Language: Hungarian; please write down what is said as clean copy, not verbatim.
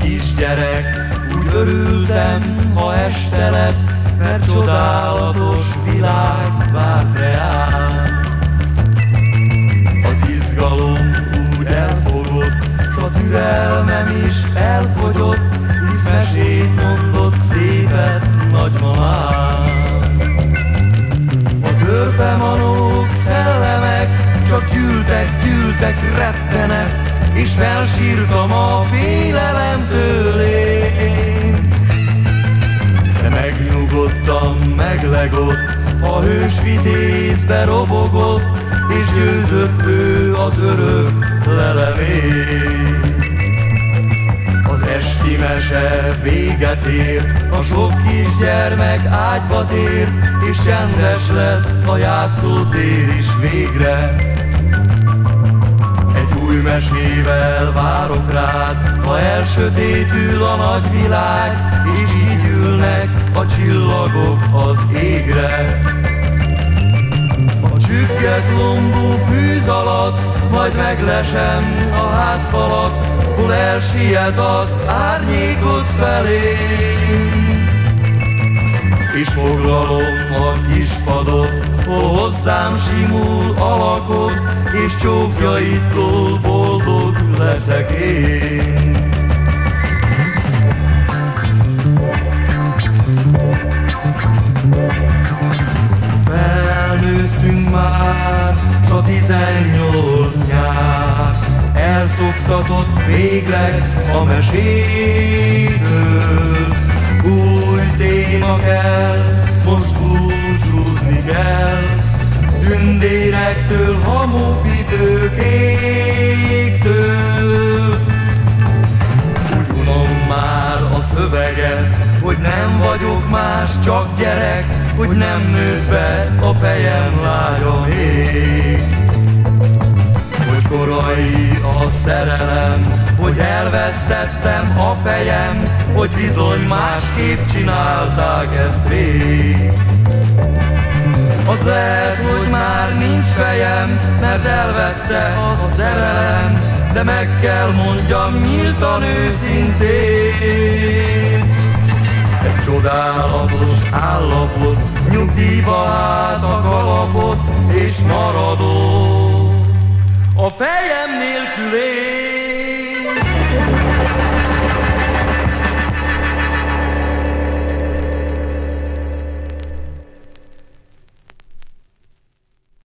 kisgyerek, úgy örültem, ha este lett, mert csodálatos világ várt reám. Az izgalom úgy elfogott, a türelmem is elfogyott, hisz mesét mondott szépet nagymamám. A törpemanók, szellemek csak gyűltek, rettenek, és felsírtam a félelemtől én. De megnyugodtam, meglegott, a hős vitézbe robogott, és győzött ő az örök lelemén. Az esti mese véget ért, a sok kisgyermek ágyba tért, és csendes lett a játszótér is végre. Egy új mesével várok rád, ha elsötétül a nagyvilág, és így ülnek a csillagok az égre. A csüggett lombú fűz alatt majd meglesem a házfalat, hol elsiet az árnyékot felé. És foglalom a kis padot, hol hozzám simul alakot, és csókjaitól boldog leszek én. Felnőttünk már, s a 18 nyár elszoktatott végleg a mesétől. Új téma kell, most búcsúzni kell, tündérektől, hamupidőkéktől. Úgy unom már a szöveget, hogy nem vagyok más, csak gyerek, hogy nem nőtt be a fejem lágya még. Hogy korai a szerelem, hogy elvesztettem a fejem, hogy bizony másképp csinálták ezt rég. Az lehet, hogy már nincs fejem, mert elvette a szerelem, de meg kell mondjam nyíltan, őszintén. Ez csodálatos állapot, nyugdíjba állt a kalapot, és maradok a fejem nélkül én.